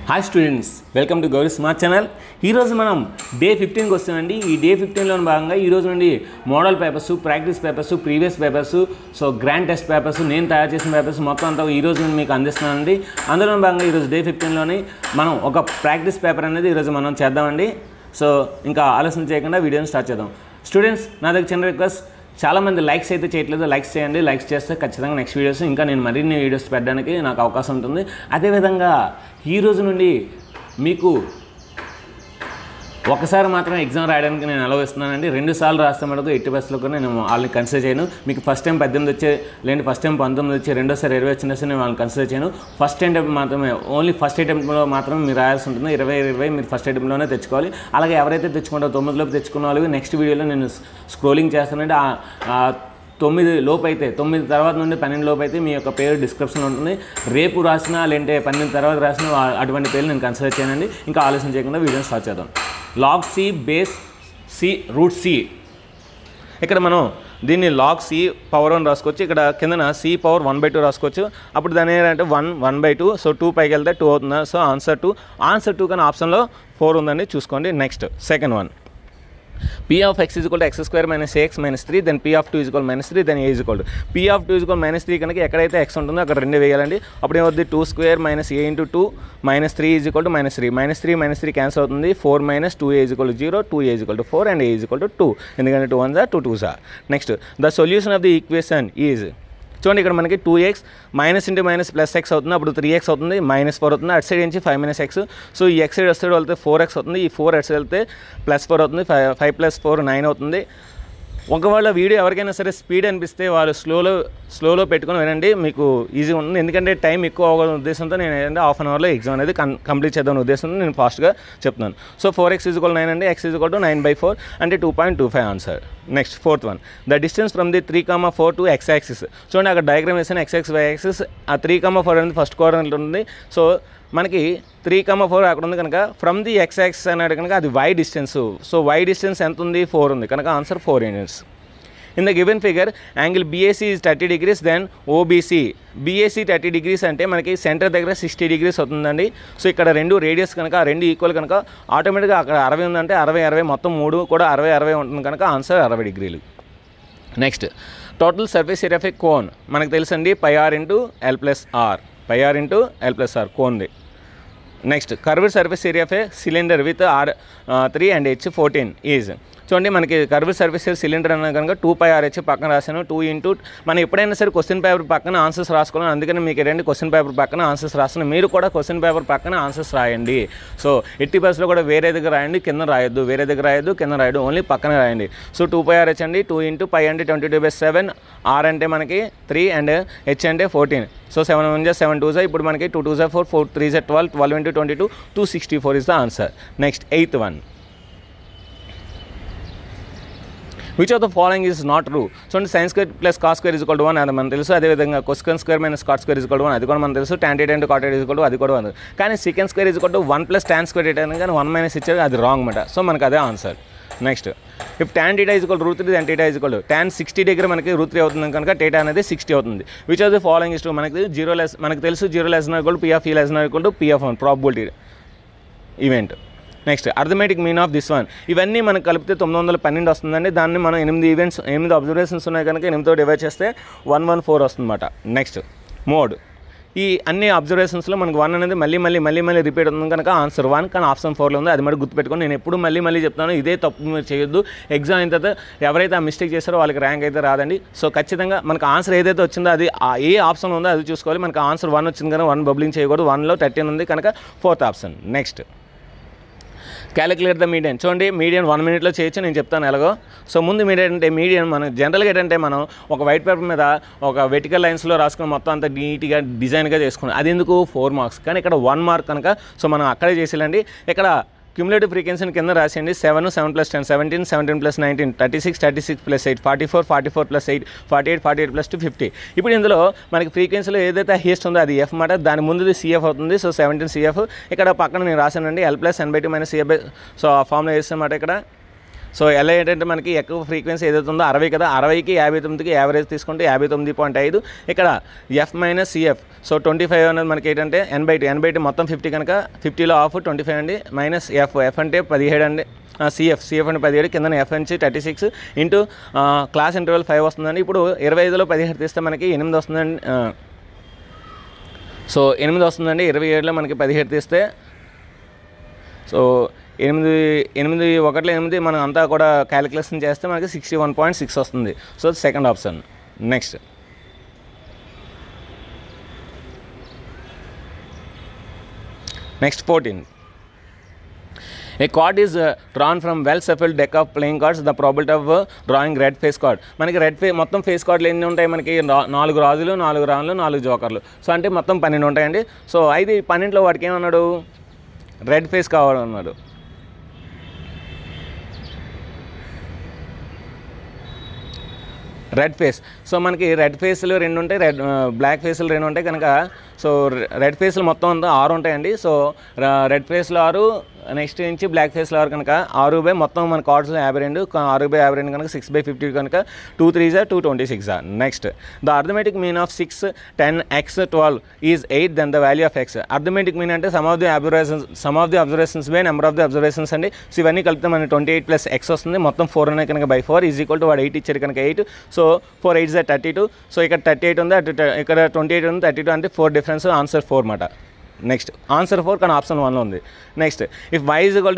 Hi students, welcome to Gauri smart channel. ఈరోజు మనం day 15కి వస్తామండి. ఈ డే 15లో భాగంగా ఈరోజు నుండి model papers, practice papers, previous papers, so grand test papers, నేను తయారు చేసిన పేపర్స్ మొత్తం అంతా ఈరోజు నుండి మీకు అందిస్తున్నానండి. అందులో భాగంగా ఈరోజు డే 15లోని మనం ఒక ప్రాక్టీస్ పేపర్ అనేది ఈరోజు మనం చేద్దామండి. సో ఇంకా ఆలోచన చేయకుండా వీడియోని స్టార్ట్ చేద్దాం. స్టూడెంట్స్, నా దగ్గర చిన్న రిక్వెస్ట్, చాలామంది లైక్స్ అయితే చేయట్లేదు. లైక్స్ చేయండి. లైక్స్ చేస్తే ఖచ్చితంగా నెక్స్ట్ వీడియోస్ ఇంకా నేను మరిన్ని వీడియోస్ పెట్టడానికి నాకు అవకాశం ఉంటుంది. అదేవిధంగా ఈ రోజు నుండి మీకు ఒకసారి మాత్రం ఎగ్జామ్ రాయడానికి నేను అలవ్ ఇస్తున్నానండి. 2 సార్లు రాస్తే మటుకు 80% కూడా నేను వాళ్ళని కన్సిడర్ చేయను. మీకు ఫస్ట్ టైం 18 వచ్చే, లేదంటే ఫస్ట్ టైం 19 వచ్చే, రెండోసారి 20 వచ్చినా సరే నేను వాళ్ళని కన్సిడర్ చేయను. ఫస్ట్ అటెంప్ట్ మాత్రమే, ఓన్లీ ఫస్ట్ అటెంప్ట్లో మాత్రమే మీరు రాయాల్సి ఉంటుంది. 20 మీరు ఫస్ట్ అటెంప్ట్లోనే తెచ్చుకోవాలి. అలాగే ఎవరైతే తెచ్చుకుంటారో 9 లోపు తెచ్చుకున్న వాళ్ళకి నెక్స్ట్ వీడియోలో నేను స్క్రోలింగ్ చేస్తానంటే 9 లోపు అయితే, 9 తర్వాత నుండి 12 లోపు అయితే మీ యొక్క పేరు డిస్క్రిప్షన్లో ఉంటుంది. రేపు రాసినా లేదంటే 12 తర్వాత రాసినా అటువంటి పేర్లు నేను కన్సిడర్ చేయనండి. ఇంకా ఆలోచన చేయకుండా వీడియోని స్టార్ట్ చేద్దాం. Log C base C root C. ఇక్కడ మనం దీన్ని లాగ్ సి పవర్ 1 రాసుకోవచ్చు. ఇక్కడ కిందన సి పవర్ 1/2 రాసుకోవచ్చు. అప్పుడు దాని ఏంటంటే 1/2. సో 2 పైకి వెళ్తే 2 అవుతుంది. సో ఆన్సర్ 2 కానీ ఆప్షన్లో 4 ఉందండి, చూసుకోండి. Next second one, p of x is equal to x square minus ax minus 3, then p of 2 is equal to minus 3, then a is equal to p of 2 is equal to minus 3 కనుక ఎక్కడైతే x ఉంటుందో అక్కడ 2 వేయాలండి. అప్పుడు ఏమవుతుంది, 2 square minus a into 2 minus 3 is equal to minus 3. minus 3 cancel అవుతుంది. 4 minus 2a is equal to 0, 2a is equal to 4 and a is equal to 2. ఎందుకంటే 2 1s are 2 2s are. Next the solution of the equation is, చూడండి ఇక్కడ మనకి 2x minus into minus plus x అవుతుంది. అప్పుడు 3x అవుతుంది, -4 అవుతుంది. అటు side నుంచి 5 - x. సో ఈ x సైడ్ వస్తే వెళ్తే 4x అవుతుంది. ఈ 4 అటు సైడ్ వెళ్తే +4 అవుతుంది. 5 + 4 9 అవుతుంది. ఒకవేళ వీడియో ఎవరికైనా సరే స్పీడ్ అనిపిస్తే వాళ్ళు స్లోలో పెట్టుకొని వినండి, మీకు ఈజీగా ఉంటుంది. ఎందుకంటే టైం ఎక్కువ అవ్వాలనే ఉద్దేశంతో నేను ఏంటంటే హాఫ్ అన్ అవర్లో ఎగ్జామ్ అనేది కంప్లీట్ చేద్దాం ఉద్దేశంతో నేను ఫాస్ట్గా చెప్తున్నాను. సో 4x = 9 అండి, x = 9/4 అంటే 2.25 answer. Next fourth one, the distance from the 3,4 to x axis. చూడండి అక్కడ డయాగ్రామ్ వేసాను, x y యాక్సిస్. ఆ 3,4 అనేది ఫస్ట్ క్వాడ్రంట్లో ఉంది. సో మనకి 3,4 అక్కడ ఉంది కనుక ఫ్రమ్ ది x యాక్సిస్ అన్నాడు కనుక అది y distance. So y distance ఎంత ఉంది, 4 ఉంది కనుక answer 4 units. In the given figure angle BAC is 30 degrees, then OBC. BAC 30 degrees అంటే మనకి సెంటర్ దగ్గర 60 degrees అవుతుందండి. సో ఇక్కడ 2 రేడియస్ కనుక, ఆ 2 ఈక్వల్ కనుక ఆటోమేటిక్గా అక్కడ 60 ఉందంటే 60 మొత్తం 3 కూడా 60 ఉంటుంది కనుక answer 60 degrees. Next total surface area of a cone మనకు తెలుసండి, πr × l+r, πr × l+r కోన్ది. Next curved surface area of a cylinder with R3 and H14 is, చూడండి మనకి కర్వ్డ్ సర్ఫేస్ ఏరియా సిలిండర్ అన్న కనుక 2πRH పక్కన రాశాను. 2 × మనం ఎప్పుడైనా సరే క్వశ్చన్ పేపర్ పక్కన ఆన్సర్స్ రాసుకోవాలి. అందుకని మీకు ఏంటంటే క్వశ్చన్ పేపర్ పక్కన ఆన్సర్స్ రాస్తున్నాను. మీరు కూడా క్వశ్చన్ పేపర్ పక్కన ఆన్సర్స్ రాయండి. సో 80% కూడా వేరే దగ్గర రాయండి, కింద రాయొద్దు. వేరే దగ్గర రాయొద్దు, కింద రాయద్దు, ఓన్లీ పక్కన రాయండి. సో 2πRH అండి. 2 × π అంటే 22/7, R అంటే మనకి 3 and H అంటే 14. So 7 1 = 7 2s. ఇప్పుడు మనకి 2 2s are 4, 4 3s are 12, 12 × 22 264 is the answer. Next eighth one, which of the following is not true. చూడండి sin² + cos² = 1 అది మనకు తెలుసు. అదేవిధంగా cos² - cot² = 1 అది కూడా మనకు తెలుసు. tan θ × cot θ = అది కూడా ఉంది. కానీ sec² = 1 + tan² θ కానీ 1 - ఇచ్చారు, అది రాంగ్ అన్నమాట. సో మనకు అదే answer. Next if tan θ = √3, then θ = tan 60 దగ్గర మనకి √3 అవుతుంది కనుక θ అనేది 60 అవుతుంది. Which of the following is true, మనకి మనకు తెలుసు 0 ≤ P of E ≤ P of 1 probability event. Next arithmetic mean of this one, ఇవన్నీ మనకు కలిపితే 912 వస్తుందండి. దాన్ని మనం 8 అబ్జర్వేషన్స్ ఉన్నాయి కనుక 8తో డివైడ్ చేస్తే 114 వస్తుందన్నమాట. నెక్స్ట్ మోడ్, ఈ అన్ని అబ్జర్వేషన్స్లో మనకు 1 అనేది మళ్ళీ రిపీట్ అవుతుంది కనుక ఆన్సర్ 1, కానీ ఆప్షన్ 4లో ఉంది. అది మరి గుర్తుపెట్టుకొని, నేను ఎప్పుడు మళ్ళీ చెప్తాను, ఇదే తప్పు మీరు చేయొద్దు. ఎగ్జామ్ అయిన తర్వాత ఎవరైతే ఆ మిస్టేక్ చేస్తారో వాళ్ళకి ర్యాంక్ అయితే రాదండి. సో ఖచ్చితంగా మనకు ఆన్సర్ ఏదైతే వచ్చిందో అది ఏ ఆప్షన్ ఉందో అది చూసుకోవాలి. మనకు ఆన్సర్ 1 వచ్చింది కనుక 1 బబ్లింగ్ చేయకూడదు. 1లో 13 ఉంది కనుక 4th option. Next calculate the median. చూడండి మీడియన్ 1 minute చేయొచ్చు, నేను చెప్తాను ఎలాగో. సో ముందు మీడియన్ మనం జనరల్గా ఏంటంటే మనం ఒక వైట్ పేపర్ మీద ఒక వెర్టికల్ లైన్స్లో రాసుకుని మొత్తం అంతా నీట్గా డిజైన్గా చేసుకున్నాం. అది ఎందుకు 4 marks, కానీ ఇక్కడ 1 mark కనుక సో మనం అక్కడే చేసేయాలండి. ఇక్కడ క్యూములేటివ్ ఫ్రీక్వెన్సీని కింద రాసేయండి. 7 7 + 10 17, 17 + 19 36, 36 + 8 44, 44 + 8 48, 48 + 2 50. ఇప్పుడు ఇందులో మనకి ఫ్రీక్వెన్సీలో ఏదైతే హైయెస్ట్ ఉందో అది F మాట, దాని ముందుది CF అవుతుంది. So 17 CF. ఇక్కడ పక్కన నేను రాశానండి L + n/2 - CF. సో ఆ ఫార్ములా వేస్తామాట ఇక్కడ. సో L ఏంటంటే మనకి ఎక్కువ ఫ్రీక్వెన్సీ ఏదైతే ఉందో 60 కదా, 60కి 59కి యావరేజ్ తీసుకుంటే 59.5. ఇక్కడ F మైనస్ CF, సో 25 అనేది మనకి ఏంటంటే N/2 మొత్తం 50 కనుక 50లో ఆఫ్ 25 అండి, మైనస్ F అంటే 17 అండి, CF అంటే 17, కింద F నుంచి 36 ఇంటూ క్లాస్ ఇంటర్వల్ 5 వస్తుందండి. ఇప్పుడు 25లో 17 తీస్తే మనకి 8 వస్తుందండి. సో 8 వస్తుందండి. 27లో మనకి 17 తీస్తే సో 8 1 8 మనం అంతా కూడా క్యాలిక్యులేషన్ చేస్తే మనకి 61.6 వస్తుంది. So second option. Next 14. A card is drawn from well-shuffled deck of playing cards. The probability of drawing red face card. మనకి రెడ్ ఫేస్ మొత్తం ఫేస్ కార్డులు ఎన్ని ఉంటాయి మనకి? 4 రాజులు, 4 రాణులు, 4 జోకర్లు. సో అంటే మొత్తం 12 ఉంటాయండి. సో అయితే 12లో వాడికి ఏమన్నాడు? రెడ్ ఫేస్ కావాలన్నాడు. Red face. సో మనకి రెడ్ ఫేస్లు 2 ఉంటాయి, బ్లాక్ ఫేస్లు 2 ఉంటాయి కనుక సో రెడ్ ఫేస్లు మొత్తం అంతా 6 ఉంటాయండి. సో రెడ్ ఫేస్లో 6, నెక్స్ట్ నుంచి బ్లాక్ ఫేస్లో 6 కనుక 6 మొత్తం మన కార్డ్స్లో 52, 6/52 కనుక 6/50 కనుక 2 3s 226. Next the arithmetic mean of 6 10 x 12 is 8, then the value of x. Arithmetic mean అంటే sum of the observations by number of the observations అండి. సో ఇవన్నీ కలిపితే మనకి 28 + x వస్తుంది. మొత్తం 4 ఉన్నాయి కనుక /4 ఈజ్ ఈక్వల్ టు వాడు 8 ఇచ్చారు కనుక 8. So 4 8s 32. సో ఇక్కడ 38 ఉంది, ఇక్కడ 28 ఉంది, 32 అంటే 4 డిఫరెన్స్, ఆన్సర్ 4 మాట. నెక్స్ట్ ఆన్సర్ 4 కానీ ఆప్షన్ 1లో ఉంది. Next if y is equal to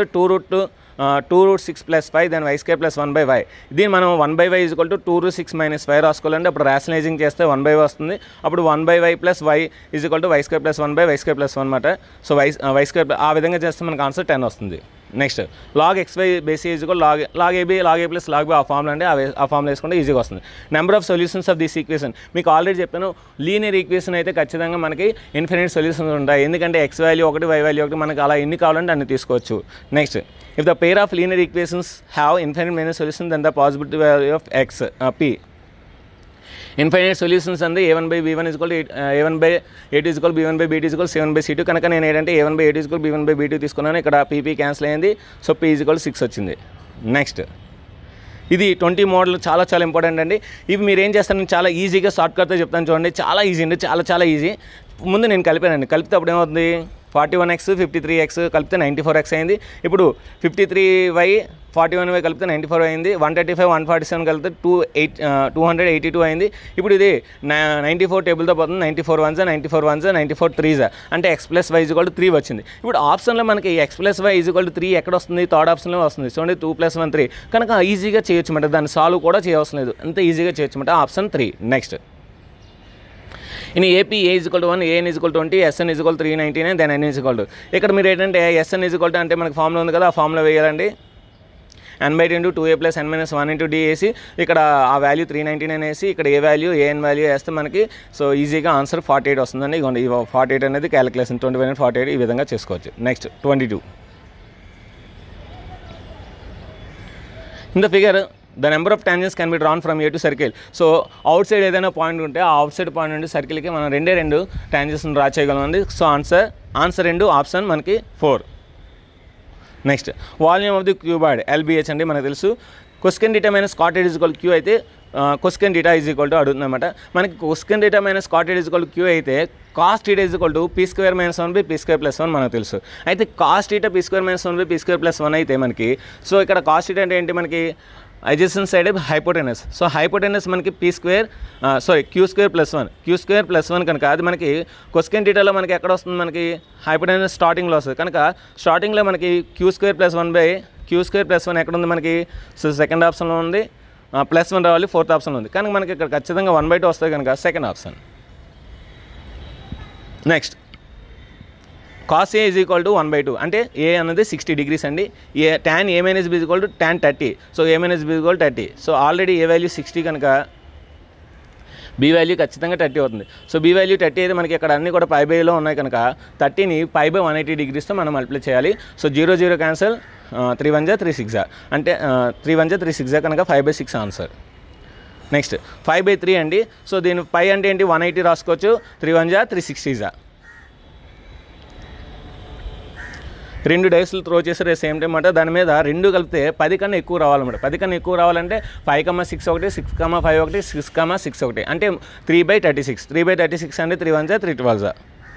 2√6 + 5 then y² + 1/y. దీన్ని మనం 1/y ఈజ్ ఈక్వల్ టు 2√6 - 5 రాసుకోవాలండి. అప్పుడు రేషనలైజింగ్ చేస్తే 1/y వస్తుంది. అప్పుడు 1/y + y is equal to y² + 1/y² + 1 మాట. సో y² ఆ విధంగా చేస్తే మనకు ఆన్సర్ 10 వస్తుంది. Next log xy base is equal log ab log a + log b ఆ ఫార్ములా అండి. ఆ ఫార్ములా వేసుకుంటే ఈజీగా వస్తుంది. Number of solutions of this equation మీకు ఆల్రెడీ చెప్పాను. లీనియర్ ఈక్వేషన్ అయితే ఖచ్చితంగా మనకి ఇన్ఫినిట్ సొల్యూషన్స్ ఉంటాయి. ఎందుకంటే x వాల్యూ 1 y వాల్యూ 1 మనకి అలా ఎన్ని కావాలంటే అన్ని తీసుకోవచ్చు. Next if the pair of linear equations have infinite many solution then the possibility value of x p. Infinite solutions అంది a1/b1 = a1/a2 = b1/b2 = c1/c2 కనుక నేను ఏంటంటే a1/a2 = b1/b2 తీసుకున్నాను. ఇక్కడ p క్యాన్సిల్ అయింది. సో p = 6 వచ్చింది. నెక్స్ట్ ఇది 20 model చాలా ఇంపార్టెంట్ అండి. ఇవి మీరు ఏం చేస్తారని చాలా ఈజీగా షార్ట్కట్తో చెప్తాను చూడండి. చాలా ఈజీ అండి, చాలా ఈజీ. ముందు నేను కలిపానండి. కలిపితే అప్పుడు ఏమవుతుంది? 41x 53x కలిపితే 94x అయింది. ఇప్పుడు 53y 41y కలిపితే 94 అయింది. 135 147 కలిపితే 282 అయింది. ఇప్పుడు ఇది 94 టేబుల్తో పోతుంది. 94 1s 94 1s 94 3s అంటే x + y = 3 వచ్చింది. ఇప్పుడు ఆప్షన్లో మనకి x + y = 3 ఎక్కడ వస్తుంది? థర్డ్ ఆప్షన్లో వస్తుంది. చూడండి 2 + 1 3 కనుక ఈజీగా చేయొచ్చు మాట. దాన్ని సాల్వ్ కూడా చేయవలసిన లేదు, అంత ఈజీగా చేయొచ్చు మాట. Option 3. Next in AP a = 1 an = 20 sn = 399 దెన్ n = ఇక్కడ మీరు ఏంటంటే sn = అంటే మనకి ఫార్ములా ఉంది కదా, ఆ ఫార్ములా వేయాలండి. n/2 2a + n - 1 × d వేసి ఇక్కడ ఆ వాల్యూ 399 వేసి ఇక్కడ ఏ వాల్యూ an వాల్యూ వేస్తే మనకి సో ఈజీగా ఆన్సర్ 48 వస్తుందండి. ఇదిగోండి ఈ 48 అనేది క్యాలిక్యులేషన్ 25 48 ఈ విధంగా చేసుకోవచ్చు. నెక్స్ట్ 22. In the figure the number of tangents can be drawn from a to circle. So outside ఏదైనా పాయింట్ ఉంటే ఆ అవుట్ సైడ్ పాయింట్ నుండి సర్కిల్కి మనం 2 టాంజెంట్స్ని డ్రా చేయగలమండి. సో ఆన్సర్ 2 ఆప్షన్ మనకి 4. Next volume of the cuboid LBH అండి మనకు తెలుసు. కొస్కెన్ డీటా మైనస్ కాట్ ఎడ్ = Q అయితే కొస్కెన్ డీటా = అడుగుతుందన్నమాట. మనకి కొస్కెన్ డీటా మైనస్ కాట్ ఎడ్ = Q అయితే కాస్ డీటా = p² - 1/p² + 1 మనకు తెలుసు. అయితే కాస్ డీటా p² - 1/p² + 1 అయితే మనకి సో ఇక్కడ కాస్ డీటా అంటే ఏంటి? మనకి adjacent side hypotenuse. So hypotenuse మనకి Q² + 1 కనుక అది మనకి కొస్కెన్ డీటాలో మనకి ఎక్కడ వస్తుంది? మనకి హైపోటెనస్ స్టార్టింగ్లో వస్తుంది కనుక స్టార్టింగ్లో మనకి Q² + 1 ఎక్కడ ఉంది మనకి? సో సెకండ్ ఆప్షన్లో ఉంది. +1 రావాలి, ఫోర్త్ ఆప్షన్లో ఉంది. కానీ మనకి ఇక్కడ ఖచ్చితంగా 1/2 వస్తుంది కనుక second option. Next cos A = 1/2 అంటే A అనేది 60 degrees అండి. tan A - B = tan 30. So A - B = 30. So already A value 60 కనుక B వాల్యూ ఖచ్చితంగా 30 అవుతుంది. సో B వాల్యూ 30 అయితే మనకి ఇక్కడ అన్నీ కూడా π/లో ఉన్నాయి కనుక 30ని π/180 degreesతో మనం మల్టిప్లై చేయాలి. సో 0 0 క్యాన్సల్, 3 1 3 6 అంటే 3 1 3 6 కనుక 5/6 ఆన్సర్. నెక్స్ట్ 5/3 అండి. సో దీని π అంటే ఏంటి? 180 రాసుకోవచ్చు. 3 1 3 60 2 డైస్లు త్రో చేసారు సేమ్ టైం మాట. దాని మీద 2 కలిపితే 10 కన్నా ఎక్కువ రావాలన్నమాట. 10 కన్నా ఎక్కువ రావాలంటే 5,6 ఒకటి, 6,5 ఒకటి, 6,6 ఒకటి అంటే 3/36. 3/36 అంటే 3 1 3 12.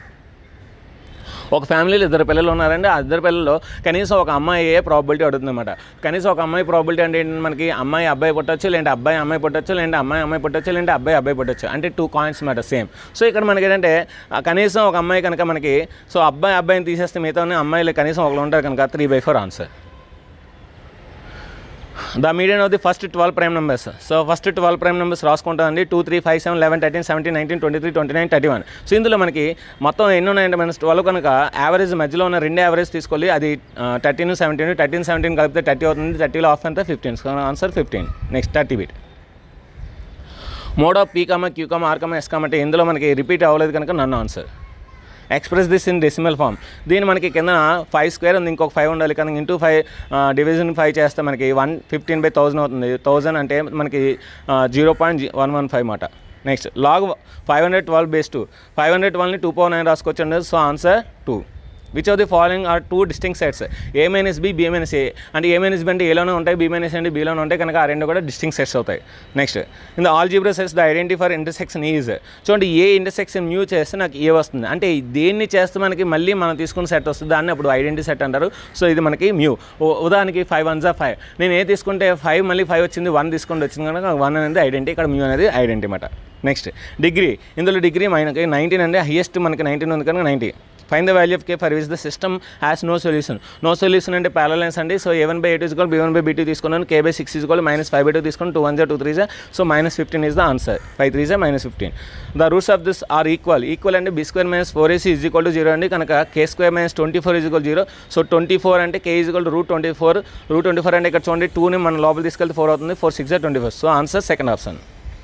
ఒక ఫ్యామిలీలో 2 పిల్లలు ఉన్నారండి. ఆ 2 పిల్లల్లో కనీసం ఒక అమ్మాయి ప్రాబిలిటీ అడుగుతుందన్నమాట. కనీసం ఒక అమ్మాయి ప్రాబిలిటీ అంటే ఏంటంటే మనకి అమ్మాయి అబ్బాయి పుట్టచ్చు, లేదంటే అబ్బాయి అమ్మాయి పుట్టచ్చు, లేదంటే అమ్మాయి పుట్టచ్చు, లేదంటే అబ్బాయి పుట్టచ్చు. అంటే 2 కాయిన్స్ మాట సేమ్. సో ఇక్కడ మనకి ఏంటంటే కనీసం ఒక అమ్మాయి కనుక మనకి సో అబ్బాయిని తీసేస్తే మిగతా అమ్మాయిలు కనీసం ఒకరు ఉంటారు కనుక 3/4 answer. The median of the first 12 prime numbers. So first 12 prime numbers రాసుకుంటామండి. 2 3 5 7 11 13 17 19 23 29 31. సో ఇందులో మనకి మొత్తం ఎన్ని ఉన్నాయంటే మన 12 కనుక యావరేజ్ మధ్యలో ఉన్న 2 యావరేజ్ తీసుకోవాలి. అది 13 17 13 17 కలిపితే 30 అవుతుంది. 30లో హాఫ్ అంతా 15. So answer 15. Next 30 bit. Mode of P, Q, R, S అంటే ఇందులో మనకి రిపీట్ అవ్వలేదు కనుక నన్ను answer. Express this in decimal form. దీన్ని మనకి కింద 5 స్క్వేర్ ఉంది, ఇంకొక 5 ఉండాలి కనుక ఇంటూ 5 డివిజన్ 5 చేస్తే మనకి 115/1000 అవుతుంది. 1000 అంటే మనకి 0.115 మాట. Next log 512/2. 512ని 2/9 రాసుకోవచ్చండి. So answer 2. Which of the following are 2 distinct sets? A - B, B - A. అంటే A - B అంటే ఏలోనే ఉంటాయి, B - అంటే Bలోనే ఉంటాయి కనుక ఆ 2 కూడా డిస్టింక్ట్ సెట్స్ అవుతాయి. Next in the algebra sets the identity for intersection is. చూడండి ఏ ఇంటర్సెక్షన్ మ్యూ చేస్తే నాకు ఏ వస్తుంది అంటే దేన్ని చేస్తే మనకి మళ్ళీ మనం తీసుకున్న సెట్ వస్తుంది, దాన్ని అప్పుడు ఐడెంటిటీ సెట్ అంటారు. సో ఇది మనకి మ్యూ. ఉదాహరణకి 5 1 5. నేను ఏ తీసుకుంటే 5 మళ్ళీ 5 వచ్చింది, 1 తీసుకుంటే వచ్చింది కనుక 1 అనేది ఐడెంటిటీ, ఇక్కడ మ్యూ అనేది ఐడెంటిటీ అన్నమాట. Next degree. ఇందులో డిగ్రీ మనకి 19 అంటే హైయెస్ట్ మనకి 19 ఉంది కనుక 90. Find the value of K for which the system has no solution. No solution అంటే ప్యారలల్ లైన్స్ అండి. సో A1/A2 = B1/B2 తీసుకున్నాను. K/6 = -5/2 తీసుకుని 2 1 2 3 so -15 is the answer. 5 3 -15. The roots of this are equal. Equal అంటే B² - 4AC = 0 అండి కనుక K² - 24 = 0. So 24 అంటే K √24. √24 అంటే ఇక్కడ చూడండి 2ని మనం లోపల తీసుకెళ్తే 4 అవుతుంది. 4 6 24. So answer second option.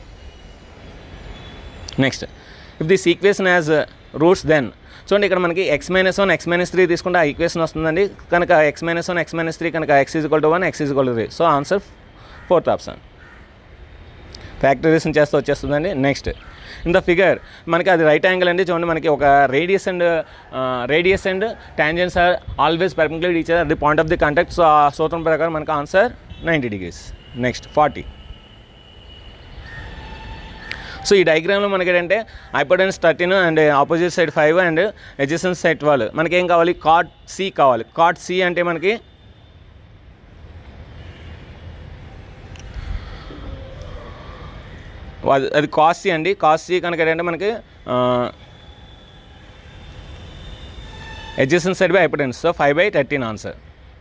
Next if this equation has roots then. చూడండి ఇక్కడ మనకి x - 1 x - 3 తీసుకుంటే ఆ ఈక్వేషన్ వస్తుందండి కనుక x - 1 x - 3 కనుక x = 1 x = 3. So answer fourth option. Factorisation చేస్తే వచ్చేస్తుందండి. నెక్స్ట్ ఇన్ ద ఫిగర్ మనకి అది రైట్ యాంగిల్ అండి. చూడండి మనకి ఒక radius and tangents are always perpendicular each other the point of the contact. So ఆ సూత్రం ప్రకారం మనకి ఆన్సర్ 90 degrees. నెక్స్ట్ 40. సో ఈ డయాగ్రామ్లో మనకి ఏంటంటే hypotenuse 13 and opposite side 5 and adjacent side 12. మనకి ఏం కావాలి? కాట్ C కావాలి. కాట్ C అంటే మనకి అది కాస్ C అండి. కాస్ C కనుక ఏంటంటే మనకి adjacent side by hypotenuse. So 5/13 answer.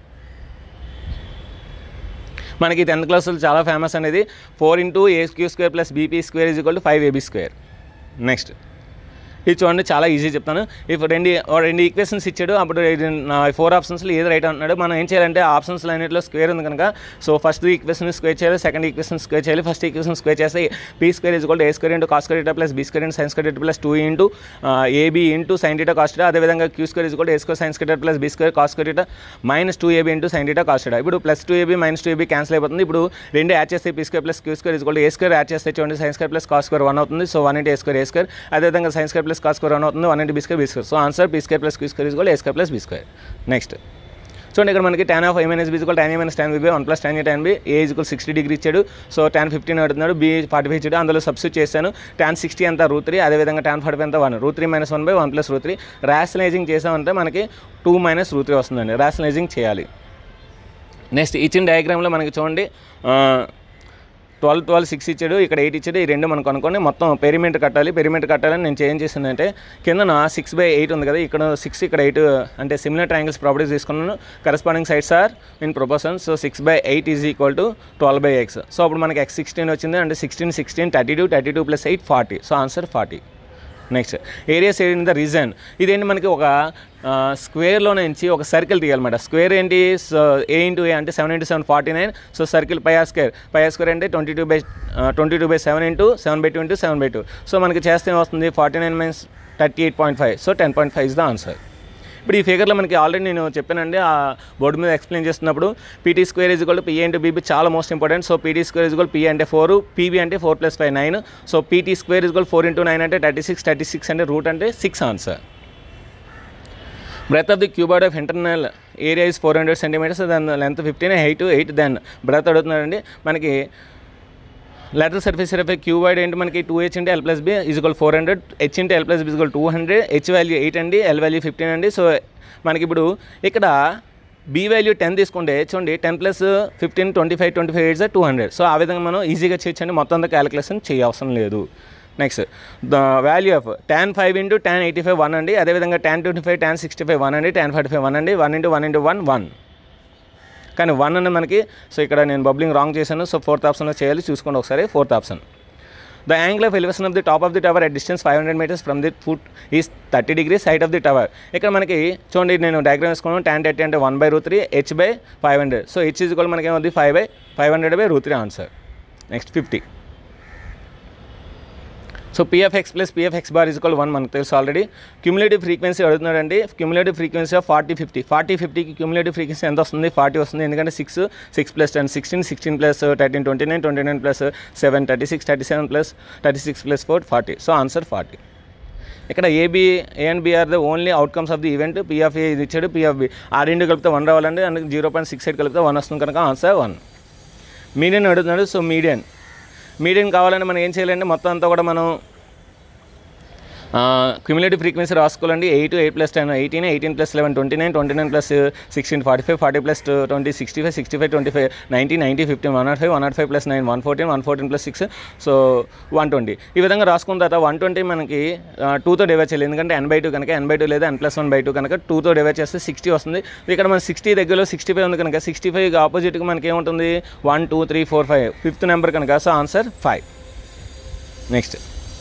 మనకి 10th క్లాస్లో చాలా ఫేమస్ అనేది 4 × A² + BP² = 5AB². నెక్స్ట్ ఇది చూడండి చాలా ఈజీ చెప్తాను. ఇఫ్ రెండు ఈక్వేషన్స్ ఇచ్చాడు అప్పుడు 4 ఆప్షన్స్లో ఏది రైట్ అంటున్నాడు. మనం ఏం చేయాలంటే ఆప్షన్స్లో అన్నింటిలో స్క్వేర్ ఉంది కనుక సో ఫస్ట్ ఈక్వేషన్ స్క్వేర్ చేయాలి, సెకండ్ ఈక్వేషన్ స్క్వేర్ చేయాలి. ఫస్ట్ ఈక్వేషన్ స్క్వేర్ చేస్తే P² = A² × cos θ + B² × sin θ + 2 × AB × sin θ cos θ. అదేవిధంగా Q² = A² sin θ + B² cos θ - 2AB × sin θ cos θ. ఇప్పుడు +2AB - 2AB క్యాన్సిల్ అయిపోతుంది. ఇప్పుడు రెండు యాడ్ చేస్తే P² + Q² = A² యాడ్ చేస్తే చూడండి sin² + cos² 1 అవుతుంది. So 1 × A². అదేవిధంగా sin² + cos² 1 అవుతుంది. 1 × B². So answer P² + Q² = A² + B². Next చూడండి ఇక్కడ మనకి tan of A - B = tan A - tan B 1 + tan A tan B. A = 60 degree ఇచ్చాడు. So tan 15 అడుగుతున్నాడు. B 45 ఇచ్చాడు. అందులో సబ్స్టిట్యూట్ చేశాను. tan 60 అంతా √3. అదేవిధంగా tan 45 అంతా 1. √3 - 1/1 + √3. రేషనలైజింగ్ చేసామంటే మనకి 2 - √3 వస్తుందండి. రేషనలైజింగ్ చేయాలి. నెక్స్ట్ ఇచ్చిన డయాగ్రామ్లో మనకి చూడండి 12 12 6 ఇచ్చాడు, ఇక్కడ 8 ఇచ్చాడు. ఈ రెండు మనం కనుక్కొని మొత్తం పెరిమీటర్ కట్టాలని నేను చేంజ్ చేసిందంటే కింద 6/8 ఉంది కదా, ఇక్కడ 6 ఇక్కడ 8 అంటే సిమిలర్ ట్రయాంగిల్స్ ప్రాపర్టీస్ తీసుకున్నాను. Corresponding sides are in proportion. So 6/8 = 12/x. So అప్పుడు మనకి x 16 వచ్చింది అంటే 16 16 32 32 + 8 40. So answer 40. Next areas in the region. ఇదేంటి మనకి ఒక స్క్వేర్లో నుంచి ఒక సర్కిల్ తీయాలన్నమాట. స్క్వేర్ ఏంటి? సో A × A అంటే 7 × 7 49. సో సర్కిల్ πr² అంటే 22/7 × 7/2 × 7/2. సో మనకి చేస్తే ఏమొస్తుంది? 49 - 38.5. So 10.5 is the answer. ఇప్పుడు ఈ ఫిగర్లో మనకి ఆల్రెడీ నేను చెప్పానండి ఆ బోర్డు మీద ఎక్స్ప్లెయిన్ చేస్తున్నప్పుడు PT² = PA × BB చాలా most important. So PT² = PA అంటే 4, PB అంటే 4 + 5 9. సో PT² = 4 × 9 అంటే 36 36 అంటే రూట్ అంటే 6 answer. breadth of the cuboid of internal area is 400 centimeters, then length 15, height 8, then breadth అడుగుతున్నారండి. మనకి lateral surface area of a cuboid ఏంటి మనకి 2h into l plus b is equal 400, h into l plus b is equal 200, h value 8 అండి, l value 15 అండి. So మనకి ఇప్పుడు ఇక్కడ b value 10 తీసుకుంటే చూడండి 10 ప్లస్ 15 25 8 200. సో ఆ విధంగా మనం ఈజీగా చేయొచ్చండి, మొత్తం అంతా క్యాలిక్యులేషన్ చేయవసరం లేదు. Next the value of tan 5 into tan 85 1 అండి, అదేవిధంగా tan 25 tan 65 1 అండి, tan 45 1 అండి, 1 into 1 into 1 1. కానీ 1 అన్న మనకి, సో ఇక్కడ నేను బబ్లింగ్ రాంగ్ చేశాను, సో 4th ఆప్షన్లో చేయాలి, చూసుకోండి ఒకసారి. 4th option, the angle of elevation of the top of the tower at distance 500 meters from the foot is 30 degrees height of the tower. ఇక్కడ మనకి చూడండి నేను డయాగ్రామ్ వేసుకున్నాను, tan 30 అంటే 1/√3, h/500. So h is equal మనకి ఏమవుతుంది 5/500/√3 answer. Next 50. So p of x plus p of x bar is equal to 1 మనకు తెలుసు ఆల్రెడీ. క్యూములేటివ్ ఫ్రీక్వెన్సీ అడుగుతున్నాడండి, క్యూములేటివ్ ఫ్రీక్వెన్సీ ఆఫ్ 40-50కి క్యూములేటివ్ ఫ్రీక్వెన్సీ ఎంత వస్తుంది? 40 వస్తుంది, ఎందుకంటే 6 plus 10 16, 16 plus 13 29, 29 plus 7 36, 37 plus 36 plus 4 40. So answer 40. ఇక్కడ A and B are the only outcomes of the event. P of A ఇది ఇచ్చాడు, పీ ఆఫ్ బి ఆ రెండు కలిపితే 1 రావాలండి, అందుకు 0.68 కలిపితే 1 వస్తుంది కనుక ఆన్సర్ 1. మీడియన్ అడుగుతున్నాడు, సో మీడియన్ కావాలంటే మనం ఏం చేయాలంటే మొత్తం అంతా కూడా మనం క్యూములేటివ్ ఫ్రీక్వెన్సీ రాసుకోవాలండి. 8 8 plus 10 18, 18 plus 11 29, 29 plus 16 45, 40 plus 20 65, 65 25 90, 90 15 105, 105 plus 9 114, 114 plus 6 so 120. ఈ విధంగా రాసుకున్న తర్వాత 120 మనకి 2తో డివైడ్ చేయాలి, ఎందుకంటే n/2 కనుక n/2 లేదా n+1/2 కనుక 2తో డివైడ్ చేస్తే 60 వస్తుంది. ఇక్కడ మన 60 దగ్గరలో 65 ఉంది కనుక 65కి ఆపోజిట్గా మనకి ఏముంటుంది 1 2 3 4 5 5th నెంబర్ కనుక, so answer 5. Next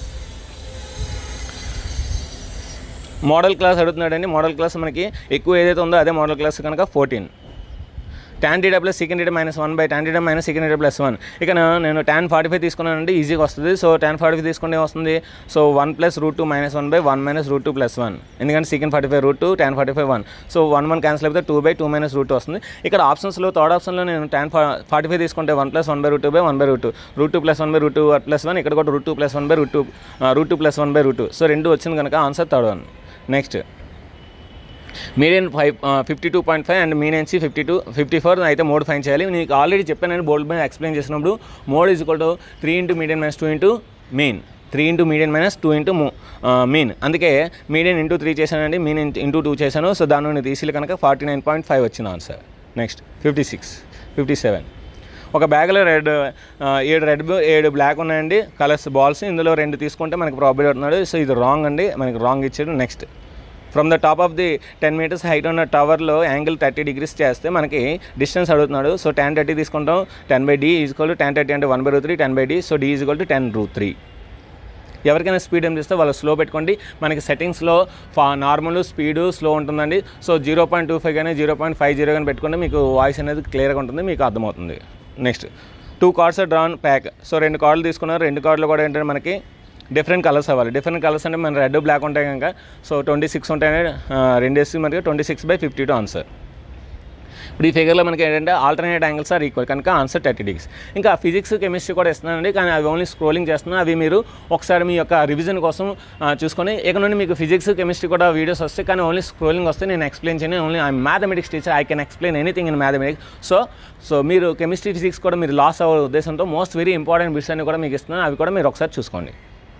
modal class అడుగుతున్నాడండి. మోడల్ క్లాస్ మనకి ఎక్కువ ఏదైతే ఉందో అదే మోడల్ క్లాస్ కనుక 14. tan θ plus secant θ - 1 by tan θ - secant θ plus 1. ఇక నేను tan 45 తీసుకున్నానంటే ఈజీగా వస్తుంది. సో tan 45 తీసుకుంటే వస్తుంది, so 1 plus √2 - 1 by 1 minus √2 plus 1, ఎందుకంటే secant 45 √2 tan 45 1. సో 1 1 క్యాన్సిల్ అయిపోతే 2 by 2 minus √2 వస్తుంది. ఇక్కడ ఆప్షన్స్లో థర్డ్ ఆప్షన్లో నేను tan 45 తీసుకుంటే 1 plus 1 by √2 by 1 by √2, √2 plus 1 by √2 plus 1, ఇక్కడ కూడా √2 plus 1 by √2 plus 1 by √2. So 2 వచ్చింది కనుక answer third one. Next median 52.5 and మీడియన్సీ 54 అయితే మోడ్ ఫైన్ చేయాలి. నీకు ఆల్రెడీ చెప్పాను బోర్డు మీద ఎక్స్ప్లెయిన్ చేసినప్పుడు mode is equal to 3 into median minus 2 into mean, 3 into median minus 2 into mean. అందుకే మీడియన్ ఇంటూ 3 చేశానండి, మీన్ ఇంటూ 2 చేశాను. సో దాని నుండి తీసి కనుక 49.5 వచ్చింది ఆన్సర్. నెక్స్ట్ 56 57. ఒక బ్యాగ్లో 7 రెడ్ 7 బ్లాక్ ఉన్నాయండి కలర్స్ బాల్స్, ఇందులో 2 తీసుకుంటే మనకి ప్రాబిలిటీ అవుతున్నాడు. సో ఇది రాంగ్ అండి, మనకి రాంగ్ ఇచ్చాడు. Next from the top of the 10 meters height ఉన్న టవర్లో యాంగిల్ 30 degrees చేస్తే మనకి డిస్టెన్స్ అడుగుతున్నాడు. సో tan 30 తీసుకుంటాం, 10/d is equal to tan 30 అంటే 1/√3 10/d. So d is equal to 10√3. ఎవరికైనా స్పీడ్ ఏం చేస్తే వాళ్ళు స్లో పెట్టుకోండి. మనకి సెట్టింగ్స్లో నార్మల్ స్పీడు స్లో ఉంటుందండి. సో 0.25 కానీ 0.50 కానీ పెట్టుకుంటే మీకు వాయిస్ అనేది క్లియర్గా ఉంటుంది, మీకు అర్థమవుతుంది. Next 2 cards are drawn pack. So 2 కార్డులు తీసుకున్నారు, 2 కార్డులు కూడా ఏంటంటే మనకి డిఫరెంట్ కలర్స్ అవ్వాలి. డిఫరెంట్ కలర్స్ అంటే మన రెడ్ బ్లాక్ ఉంటాయి కనుక సో 26 ఉంటాయని 2 వేసి మనకి 26/52 ఆన్సర్. ఇప్పుడు ఈ ఫిగర్లో మనకి ఏంటంటే ఆల్టర్నేట్ యాంగిల్స్ ఆర్ ఈక్వల్ కనుక ఆన్సర్ 30 degrees. ఇంకా ఫిజిక్స్ కెమిస్ట్రీ కూడా ఇస్తున్నానండి, కానీ అవి ఓన్లీ స్క్రోలింగ్ చేస్తున్నాను. అవి మీరు ఒకసారి మీ యొక్క రివిజన్ కోసం చూసుకొని ఇక నుండి మీకు ఫిజిక్స్ కెమిస్ట్రీ కూడా వీడియోస్ వస్తాయి, కానీ ఓన్లీ స్క్రోలింగ్ వస్తే నేను ఎక్స్ప్లెయిన్ చేయను. Only I mathematics teacher, I can explain anything in mathematics. So మీరు కెమిస్ట్రీ ఫిజిక్స్ కూడా మీరు లాస్ అవ్వే ఉద్దేశంతో మోస్ట్ వెరీ ఇంపార్టెంట్ బిట్స్ అన్ని కూడా మీకు ఇస్తున్నాను, అవి కూడా మీరు ఒకసారి చూసుకోండి.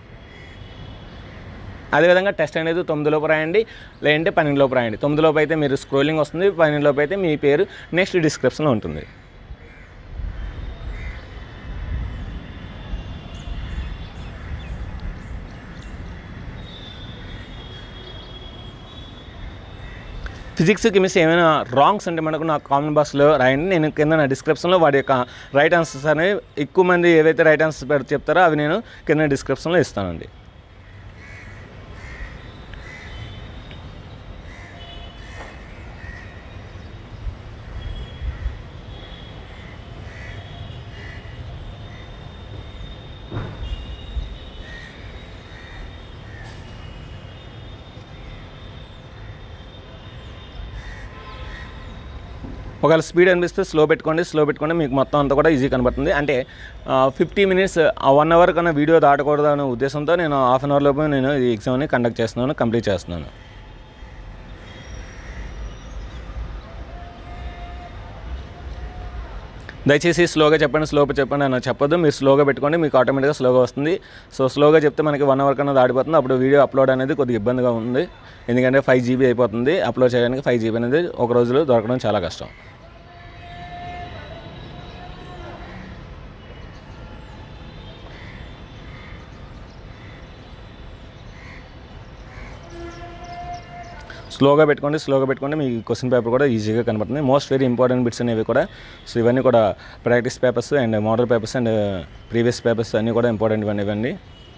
అదేవిధంగా టెస్ట్ అనేది 9 లోపు రాయండి, లేదంటే 12 లోపు రాయండి. 9 లోపు అయితే మీరు స్క్రోలింగ్ వస్తుంది, 12 లోపు అయితే మీ పేరు నెక్స్ట్ డిస్క్రిప్షన్లో ఉంటుంది. ఫిజిక్స్ కెమిస్ట్రీ ఏమైనా రాంగ్స్ అంటే మనకు నా కామెంట్ బాక్స్లో రాయండి. నేను కింద నా డిస్క్రిప్షన్లో వాటి యొక్క రైట్ ఆన్సర్స్ అనేవి ఎక్కువ మంది ఏవైతే రైట్ ఆన్సర్స్ చెప్తారో అవి నేను కింద డిస్క్రిప్షన్లో ఇస్తానండి. ఒకవేళ స్పీడ్ అనిపిస్తే స్లో పెట్టుకోండి, మీకు మొత్తం అంతా కూడా ఈజీ కనబడుతుంది. అంటే 50 minutes 1 hour కన్నా వీడియో దాటకూడదు అనే ఉద్దేశంతో నేను 1/2 hour లోపు నేను ఈ ఎగ్జామ్ని కండక్ట్ చేస్తున్నాను, కంప్లీట్ చేస్తున్నాను. దయచేసి స్లోగా చెప్పండి అని చెప్పొద్దు. మీరు స్లోగా పెట్టుకోండి, మీకు ఆటోమేటిక్గా స్లోగా వస్తుంది. సో స్లోగా చెప్తే మనకి 1 అవర్ కన్నా దాడిపోతుంది. అప్పుడు వీడియో అప్లోడ్ అనేది కొద్దిగా ఇబ్బందిగా ఉంది, ఎందుకంటే 5 GB అయిపోతుంది. అప్లోడ్ చేయడానికి 5 GB అనేది ఒక రోజులో దొరకడం చాలా కష్టం. స్లోగా పెట్టుకోండి మీ క్వశ్చన్ పేపర్ కూడా ఈజీగా కనబడుతుంది. మోస్ట్ వెరీ ఇంపార్టెంట్ బిట్స్ అనేవి కూడా. సో ఇవన్నీ కూడా practice papers and model papers and previous papers అన్నీ కూడా ఇంపార్టెంట్ ఇవన్నీ.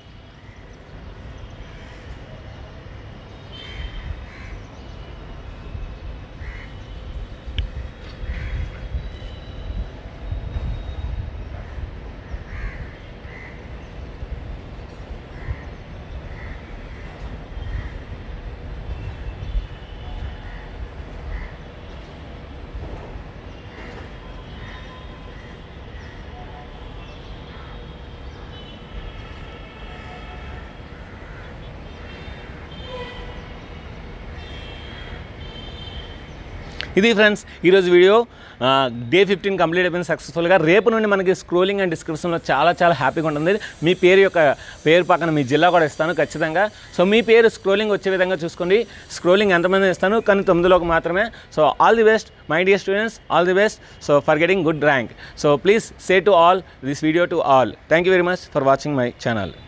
ఇది ఫ్రెండ్స్ ఈరోజు వీడియో. డే 15 కంప్లీట్ అయిపోయింది సక్సెస్ఫుల్గా. రేపు నుండి మనకి స్క్రోలింగ్ అండ్ డిస్క్రిప్షన్లో చాలా హ్యాపీగా ఉంటుంది. మీ పేరు పక్కన మీ జిల్లా కూడా ఇస్తాను ఖచ్చితంగా. సో మీ పేరు స్క్రోలింగ్ వచ్చే విధంగా చూసుకోండి. స్క్రోలింగ్ ఎంతమంది ఇస్తాను, కానీ 9లోకి మాత్రమే. So all the best my dear students, all the best. So for getting good rank. So please say to all this video to all. Thank you very much for watching my channel.